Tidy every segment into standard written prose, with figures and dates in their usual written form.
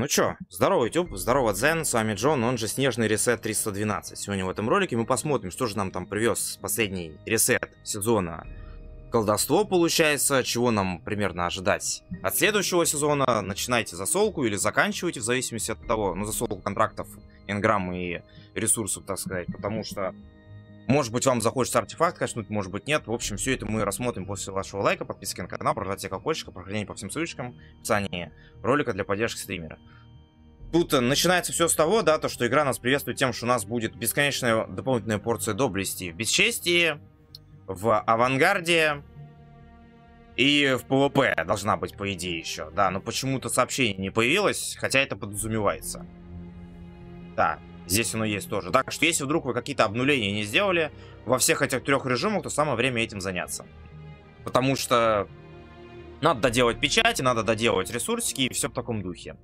Ну чё, здорово, YouTube, здорово, Дзен, с вами Джон, он же Снежный Ресет 312. Сегодня в этом ролике мы посмотрим, что же нам там привез последний ресет сезона. Колдовство получается, чего нам примерно ожидать от следующего сезона. Начинайте засолку или заканчивайте, в зависимости от того, ну, засолку контрактов, инграмм и ресурсов, так сказать, потому что, может быть, вам захочется артефакт качнуть, может быть, нет. В общем, все это мы рассмотрим после вашего лайка, подписки на канал, прожатия колокольчика, прохождения по всем ссылочкам в описании ролика для поддержки стримера. Тут начинается все с того, да, то, что игра нас приветствует тем, что у нас будет бесконечная дополнительная порция доблести в бесчестии, в авангарде и в ПВП должна быть, по идее, еще. Да, но почему-то сообщение не появилось, хотя это подразумевается. Да, здесь оно есть тоже. Так что если вдруг вы какие-то обнуления не сделали во всех этих трех режимах, то самое время этим заняться. Потому что надо доделать печати, надо доделать ресурсики и все в таком духе.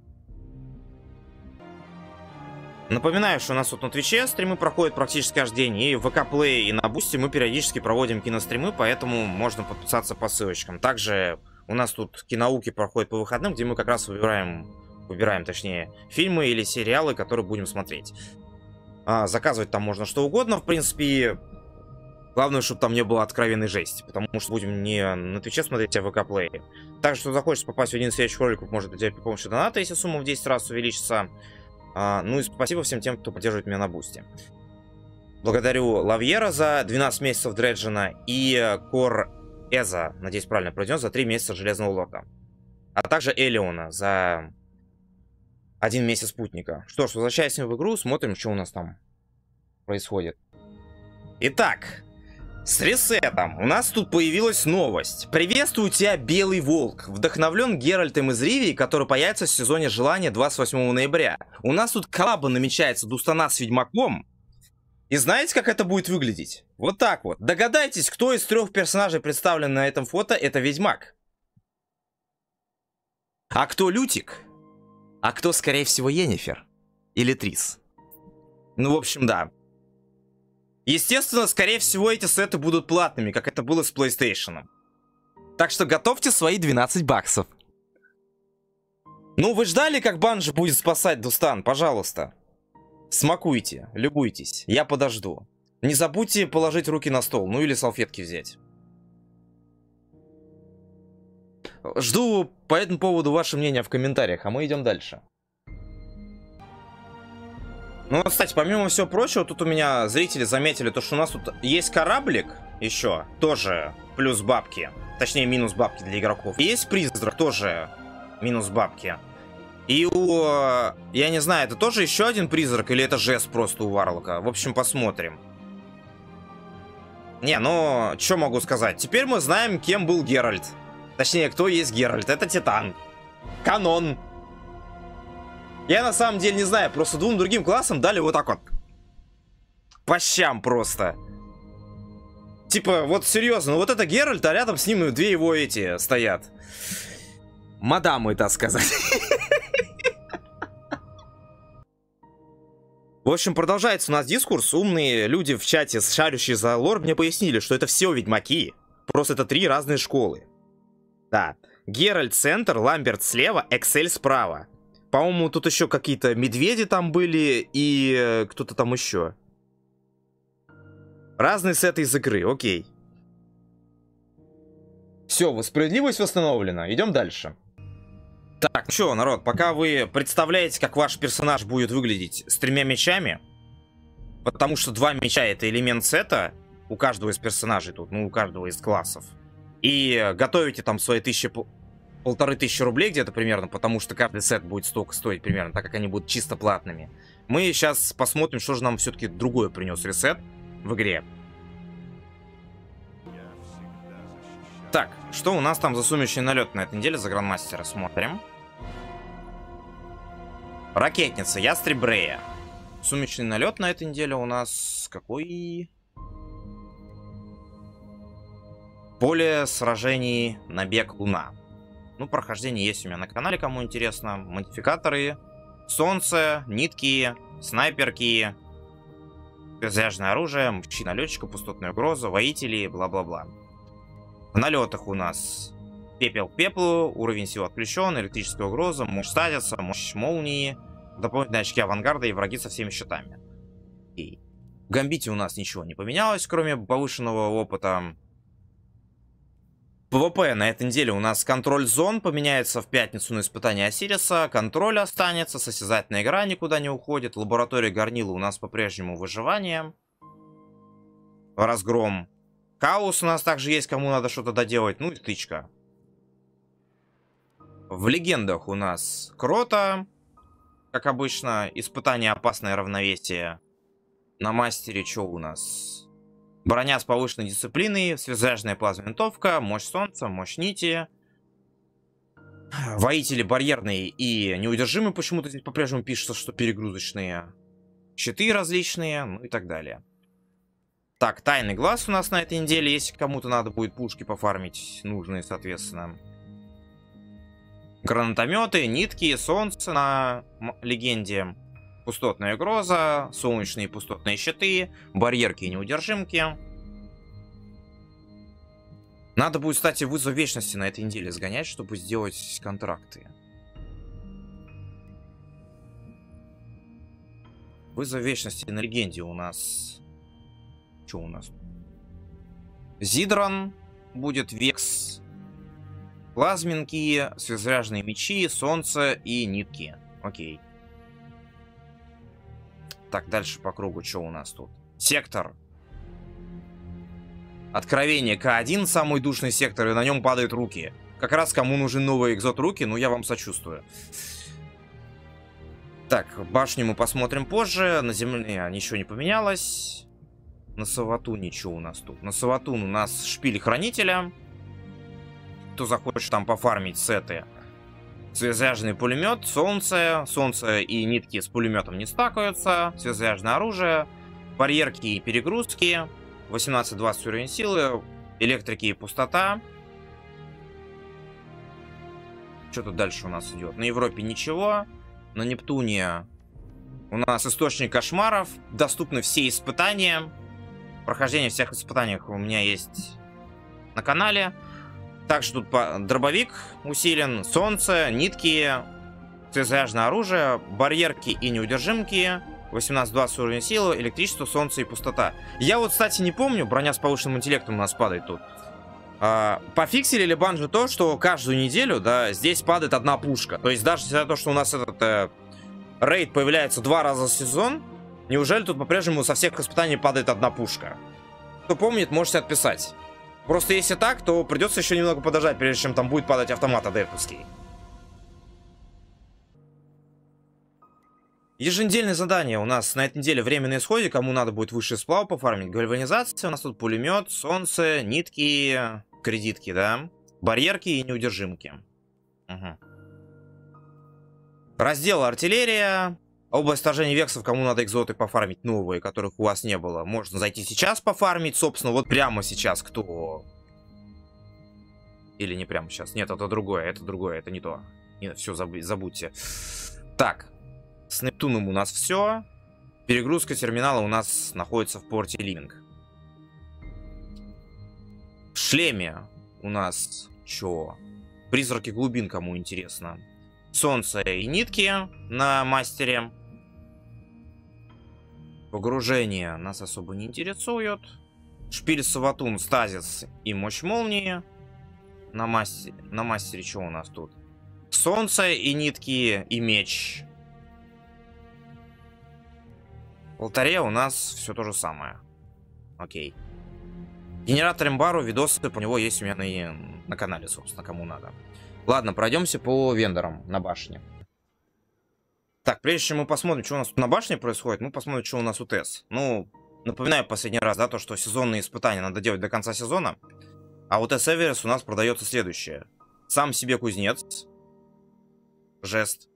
Напоминаю, что у нас тут на Твиче стримы проходят практически каждый день, и в ВК Плей, и на Бусти мы периодически проводим киностримы, поэтому можно подписаться по ссылочкам. Также у нас тут кинауки проходят по выходным, где мы как раз выбираем, точнее, фильмы или сериалы, которые будем смотреть. Заказывать там можно что угодно, в принципе. Главное, чтобы там не было откровенной жести, потому что будем не на Твиче смотреть, а в ВК Плей. Также, что захочешь попасть в один из следующих роликов, может делать при помощи доната, если сумма в 10 раз увеличится. Ну и спасибо всем тем, кто поддерживает меня на Бусти. Благодарю Лавьера за 12 месяцев Дреджина и Кор Эза, надеюсь, правильно произнес, за 3 месяца Железного Лорда. А также Элеона за 1 месяц Спутника. Что ж, возвращаемся в игру, смотрим, что у нас там происходит. Итак, с ресетом у нас тут появилась новость. Приветствую тебя, Белый Волк. Вдохновлен Геральтом из Ривии, который появится в сезоне Желания 28 ноября. У нас тут коллаба намечается Дустана с Ведьмаком. И знаете, как это будет выглядеть? Вот так вот. Догадайтесь, кто из 3 персонажей, представленных на этом фото, это Ведьмак. А кто Лютик? А кто, скорее всего, Йеннифер? Или Трис? Ну, в общем, да. Естественно, скорее всего, эти сеты будут платными, как это было с PlayStation. Так что готовьте свои 12 баксов. Ну, вы ждали, как Банжи будет спасать Дустан? Пожалуйста. Смакуйте, любуйтесь. Я подожду. Не забудьте положить руки на стол, ну или салфетки взять. Жду по этому поводу ваше мнение в комментариях, а мы идем дальше. Ну, кстати, помимо всего прочего, тут у меня зрители заметили то, что у нас тут есть кораблик еще, тоже плюс бабки. Точнее, минус бабки для игроков. И есть призрак, тоже минус бабки. И у... Я не знаю, это тоже еще один призрак или это жест просто у Варлока? В общем, посмотрим. Не, ну, что могу сказать? Теперь мы знаем, кем был Геральт. Точнее, кто есть Геральт. Это Титан. Канон. Я на самом деле не знаю, просто 2 другим классам дали вот так вот. По щам просто. Типа, вот серьезно, ну вот это Геральт, а рядом с ним 2 его эти стоят. Мадамы, так сказать. В общем, продолжается у нас дискурс. Умные люди в чате, шарящие за лор, мне пояснили, что это все ведьмаки. Просто это 3 разные школы. Да. Геральт центр, Ламберт слева, Эксель справа. По-моему, тут еще какие-то медведи там были и кто-то там еще. Разные сеты из игры, окей. Все, справедливость восстановлена. Идем дальше. Так, ну что, народ, пока вы представляете, как ваш персонаж будет выглядеть с 3 мечами, потому что 2 меча это элемент сета у каждого из персонажей тут, ну, у каждого из классов. И готовите там свои 1500 рублей где-то примерно, потому что каждый сет будет столько стоить примерно, так как они будут чисто платными. Мы сейчас посмотрим, что же нам все-таки другое принес ресет в игре. Так, что у нас там за сумеречный налет на этой неделе за Грандмастера? Смотрим. Ракетница, Ястреб Брея. Сумеречный налет на этой неделе у нас какой? Поле сражений Набег Луна. Ну, прохождение есть у меня на канале, кому интересно. Модификаторы, солнце, нитки, снайперки, заряженное оружие, мужчина-летчика, пустотная угроза, воители, бла-бла-бла. В налетах у нас Пепел к пеплу, уровень сил отключен, электрическая угроза, мощь стазиса, мощь молнии, дополнительные очки авангарда и враги со всеми щитами. И в Гамбите у нас ничего не поменялось, кроме повышенного опыта. ПВП на этой неделе у нас контроль зон поменяется в пятницу на испытание Осириса, контроль останется, состязательная игра никуда не уходит, лаборатория горнила у нас по-прежнему выживание, разгром. Хаос у нас также есть, кому надо что-то доделать, ну и тычка. В легендах у нас Крота, как обычно, испытание опасное равновесие. На мастере что у нас? Броня с повышенной дисциплиной, связяжная плазмовинтовка, мощь солнца, мощь нити. Воители барьерные и неудержимые, почему-то здесь по-прежнему пишется, что перегрузочные. Щиты различные, ну и так далее. Так, тайный глаз у нас на этой неделе, если кому-то надо будет пушки пофармить, нужные, соответственно. Гранатометы, нитки, солнце на легенде. Пустотная угроза, солнечные пустотные щиты, барьерки и неудержимки. Надо будет, кстати, вызов вечности на этой неделе сгонять, чтобы сделать контракты. Вызов вечности на легенде у нас... Что у нас? Зидран будет, Векс, плазминки, связряжные мечи, солнце и нитки. Окей. Так, дальше по кругу, что у нас тут? Сектор. Откровение К1, самый душный сектор, и на нем падают руки. Как раз кому нужен новый экзот руки, ну я вам сочувствую. Так, башню мы посмотрим позже. На земле ничего не поменялось. На Савату ничего у нас тут. На Саватун у нас шпиль хранителя. Кто захочет там пофармить сеты. Связяжный пулемет, солнце. Солнце и нитки с пулеметом не стакаются. Связяжное оружие. Барьерки и перегрузки. 18-20 уровень силы. Электрики и пустота. Что тут дальше у нас идет? На Европе ничего. На Нептуне у нас источник кошмаров. Доступны все испытания. Прохождение всех испытаний у меня есть на канале. Также тут дробовик усилен, солнце, нитки, связяжное оружие, барьерки и неудержимки, 18-20 уровень силы, электричество, солнце и пустота. Я вот, кстати, не помню, броня с повышенным интеллектом у нас падает тут. Пофиксили ли банжи то, что каждую неделю, да, здесь падает одна пушка. То есть даже из-за того, что у нас этот рейд появляется 2 раза в сезон, неужели тут по-прежнему со всех испытаний падает одна пушка? Кто помнит, можете отписать. Просто если так, то придется еще немного подождать, прежде чем там будет падать автомат адептовский. Еженедельное задание у нас на этой неделе время на исходе. Кому надо будет высший сплав пофармить. Гальванизация. У нас тут пулемет, солнце, нитки, кредитки, да. Барьерки и неудержимки. Угу. Раздел артиллерия. Область сражения вексов, кому надо экзоты пофармить новые, которых у вас не было. Можно зайти сейчас пофармить, собственно, вот прямо сейчас. Кто? Или не прямо сейчас? Нет, это другое, это не то. Нет, все, забудьте. Так, с Нептуном у нас все. Перегрузка терминала у нас находится в порте Ливинг. В шлеме у нас что? Призраки глубин, кому интересно. Солнце и нитки на мастере. Погружение нас особо не интересует. Шпиль Саватун, стазис и мощь молнии. На мастере что у нас тут? Солнце и нитки и меч. В алтаре у нас все то же самое. Окей. Генератор Эмбару, видосы по него есть у меня на канале, собственно, кому надо. Ладно, пройдемся по вендорам на башне. Так, прежде чем мы посмотрим, что у нас тут на башне происходит, мы посмотрим, что у нас у ТЭС. Ну, напоминаю последний раз, да, то, что сезонные испытания надо делать до конца сезона. А у ТЭС Эверес у нас продается следующее. Сам себе кузнец. Жест.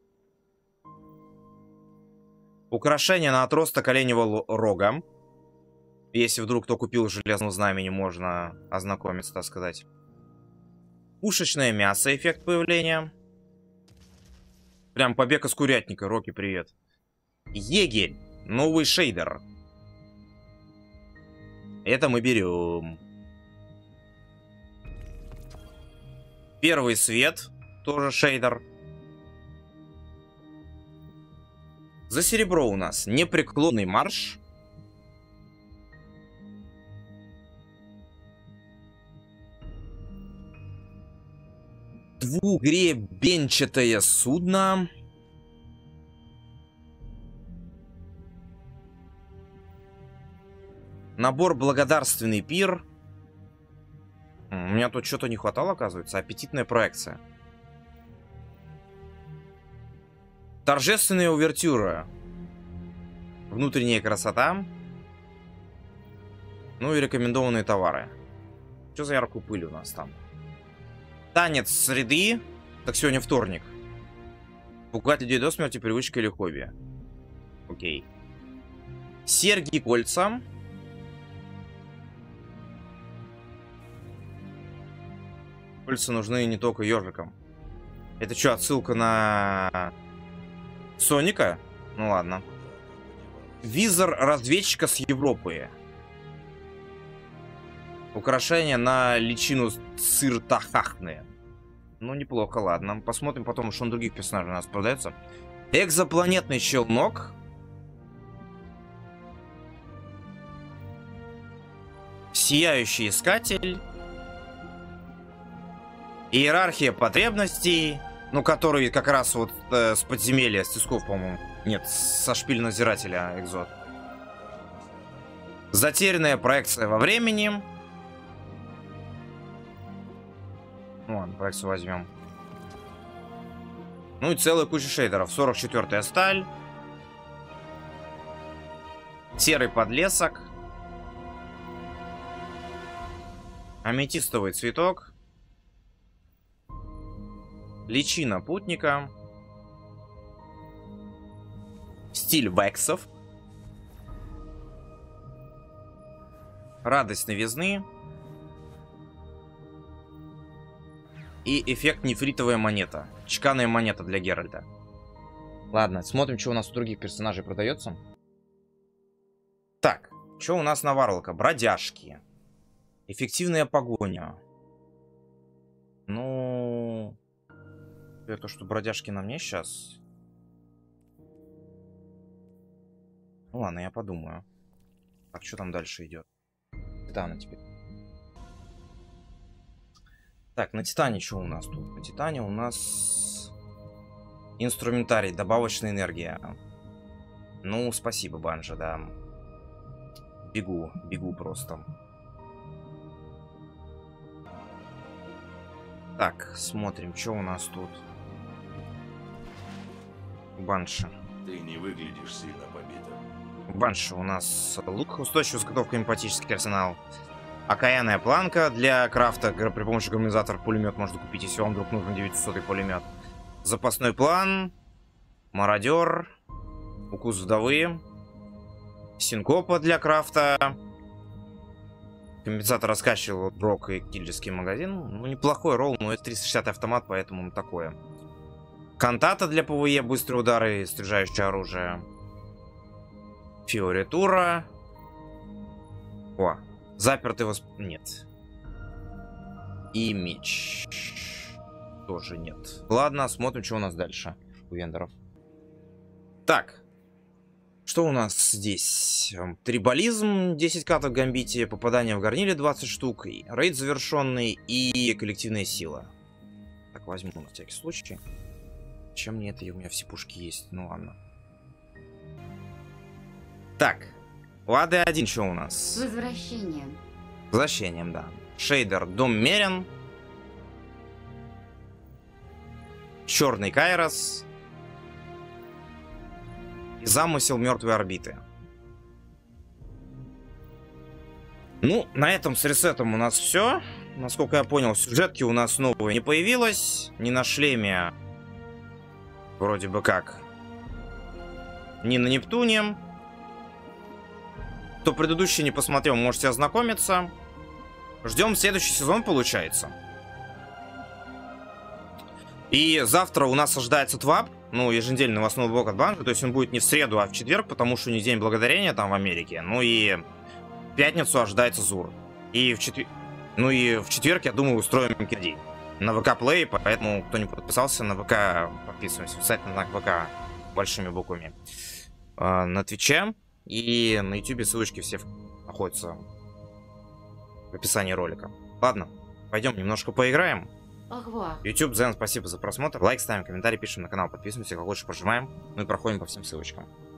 Украшение на отросток оленевого рога. Если вдруг кто купил железного знамени, можно ознакомиться, так сказать. Пушечное мясо, эффект появления. Прям побег из курятника. Рокки, привет. Егерь. Новый шейдер. Это мы берем. Первый свет, тоже шейдер. За серебро у нас непреклонный марш. Двугребенчатое судно. Набор благодарственный пир. У меня тут что-то не хватало, оказывается. Аппетитная проекция. Торжественная увертюра. Внутренняя красота. Ну и рекомендованные товары. Что за яркую пыль у нас там? Танец среды. Так сегодня вторник. Пугать людей до смерти, привычка или хобби. Окей. Серьги, кольца. Кольца нужны не только ежикам. Это что, отсылка на Соника? Ну ладно. Визор разведчика с Европы. Украшения на личину циртахахны. Ну, неплохо, ладно. Посмотрим потом, что на других персонажей у нас продается. Экзопланетный челнок. Сияющий искатель. Иерархия потребностей. Ну, который как раз вот с подземелья, с Тисков, по-моему. Нет, со шпиль надзирателя экзот. Затерянная проекция во времени. Ну ладно, проекцию возьмем. Ну и целая куча шейдеров. 44-я сталь. Серый подлесок. Аметистовый цветок. Личина путника. Стиль вексов. Радость новизны. И эффект нефритовая монета. Чеканная монета для Геральта. Ладно, смотрим, что у нас у других персонажей продается. Так, что у нас на Варлока? Бродяжки. Эффективная погоня. Ну... Это что, бродяжки на мне сейчас? Ну ладно, я подумаю. Так, что там дальше идет? Титана теперь. Так, на Титане что у нас тут? На Титане у нас инструментарий, добавочная энергия. Ну, спасибо, Банжа, да. Бегу просто. Так, смотрим, что у нас тут. Банши. Ты не выглядишь сильно побитым. Банши у нас лук, устойчивый, заготовка, эмпатический арсенал. Окаянная планка для крафта. При помощи гармонизатора пулемет можно купить, если вам вдруг нужен 900-й пулемет. Запасной план. Мародер. Укус вдовы. Синкопа для крафта. Компенсатор раскачивал брок и киллерский магазин. Ну, неплохой ролл, но это 360 автомат, поэтому такое. Кантата для ПВЕ, быстрые удары и снижающее оружие. Фиоритура. О, запертый Нет. И меч. Тоже нет. Ладно, смотрим, что у нас дальше у вендоров. Так. Что у нас здесь? Трибализм, 10 катов в гамбите, попадание в горниле 20 штук, рейд завершенный и коллективная сила. Так, возьму на всякий случай. Чем мне это? У меня все пушки есть. Ну ладно. Так. У АД1 что у нас? Возвращение. Возвращением, да. Шейдер Дом Мерен. Черный Кайрос. И замысел мертвой орбиты. Ну, на этом с ресетом у нас все. Насколько я понял, сюжетки у нас новые не появилось. Ни на шлеме. Вроде бы как. Ни на Нептуне. Кто предыдущий не посмотрел, можете ознакомиться. Ждем следующий сезон, получается. И завтра у нас ожидается ТВАП. Ну, еженедельный новостной блок от Банжи. То есть он будет не в среду, а в четверг, потому что не День Благодарения там в Америке. Ну и в пятницу ожидается ЗУР. И в четверг, я думаю, устроим день. на ВК Play, поэтому кто не подписался на ВК, подписываемся. Писать на ВК большими буквами. На Твиче и на Ютубе ссылочки все находятся в описании ролика. Ладно, пойдем немножко поиграем. YouTube, Zen, спасибо за просмотр. Лайк ставим, комментарий пишем, на канал подписываемся, как лучше пожимаем. Ну и проходим по всем ссылочкам.